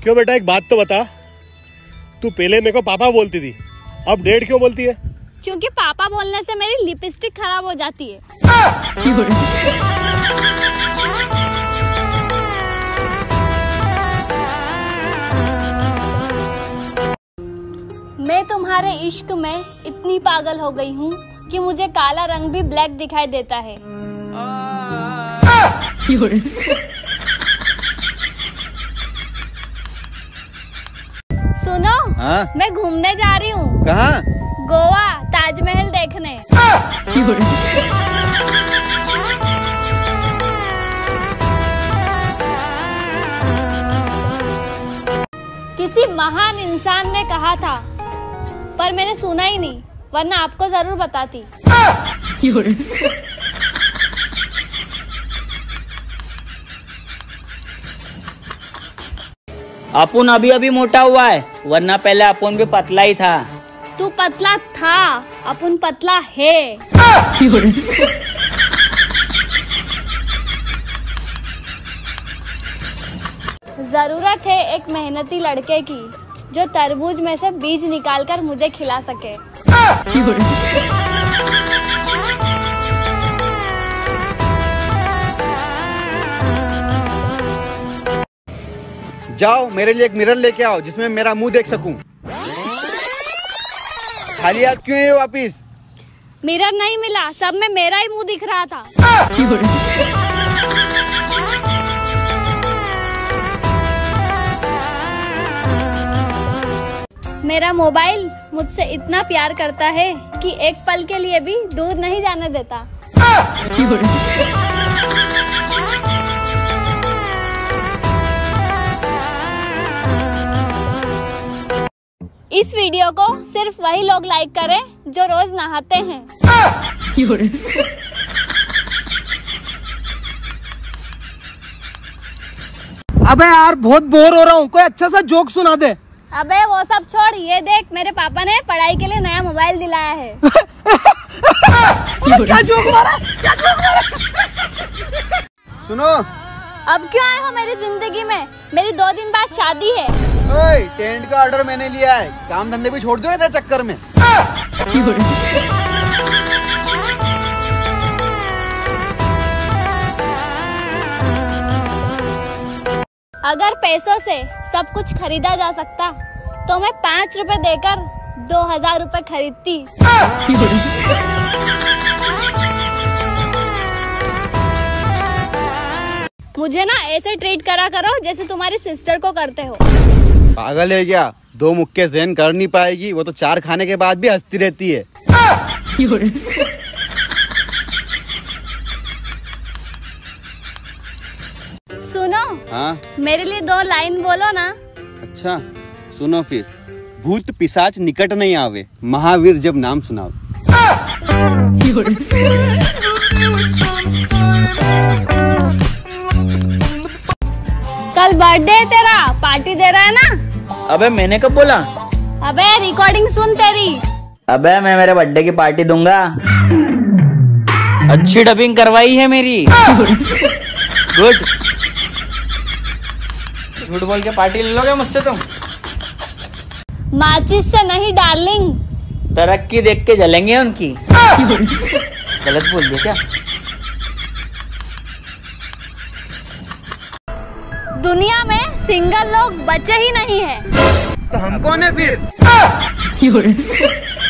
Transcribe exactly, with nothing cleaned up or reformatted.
क्यों बेटा, एक बात तो बता, तू पहले मेरे को पापा बोलती थी, अब डैड क्यों बोलती है? क्योंकि पापा बोलने से मेरी लिपस्टिक खराब हो जाती है। मैं तुम्हारे इश्क में इतनी पागल हो गई हूँ कि मुझे काला रंग भी ब्लैक दिखाई देता है। सुनो, हाँ? मैं घूमने जा रही हूँ। कहाँ? गोवा, ताजमहल देखने। किसी महान इंसान ने कहा था, पर मैंने सुना ही नहीं, वरना आपको जरूर बताती। अपुन अभी अभी मोटा हुआ है, वरना पहले अपुन भी पतला ही था। तू पतला था, अपुन पतला है। जरूरत है एक मेहनती लड़के की जो तरबूज में से बीज निकालकर मुझे खिला सके। जाओ मेरे लिए एक मिरर लेके आओ जिसमें मेरा मुंह देख सकूं। खाली हाथ क्यों है वापिस? मिरर नहीं मिला, सब में मेरा ही मुंह दिख रहा था। मेरा मोबाइल मुझसे इतना प्यार करता है कि एक पल के लिए भी दूर नहीं जाने देता। इस वीडियो को सिर्फ वही लोग लाइक करें जो रोज नहाते हैं। अबे यार बहुत बोर हो रहा हूँ, कोई अच्छा सा जोक सुना दे। अबे वो सब छोड़, ये देख मेरे पापा ने पढ़ाई के लिए नया मोबाइल दिलाया है। क्या जोक मारा? क्या जोक मारा? सुनो, अब क्यों आए हो मेरी जिंदगी में? मेरी दो दिन बाद शादी है। ओए, टेंट का ऑर्डर मैंने लिया है, काम धंधे भी छोड़ दो इधर चक्कर में। अगर पैसों से सब कुछ खरीदा जा सकता तो मैं पाँच रुपए देकर दो हजार रुपए खरीदती। मुझे ना ऐसे ट्रीट करा करो जैसे तुम्हारी सिस्टर को करते हो। पागल है क्या? दो मुक्के ज़हन कर नहीं पाएगी, वो तो चार खाने के बाद भी हंसती रहती है। सुनो, हाँ? मेरे लिए दो लाइन बोलो ना। अच्छा सुनो फिर। भूत पिशाच निकट नहीं आवे, महावीर जब नाम सुनाओ। कल बर्थडे है तेरा, पार्टी दे रहा है ना? अबे मैंने कब बोला? अबे रिकॉर्डिंग सुन तेरी। अबे मैं मेरे बर्थडे की पार्टी दूंगा। अच्छी डबिंग करवाई है मेरी। गुड। झूठ बोल के पार्टी ले लोगे मुझसे तुम? माचिस से नहीं डार्लिंग। तरक्की देख के जलेंगे उनकी। गलत बोल दिया क्या? दुनिया में सिंगल लोग बचे ही नहीं है। तो हम कौन है फिर?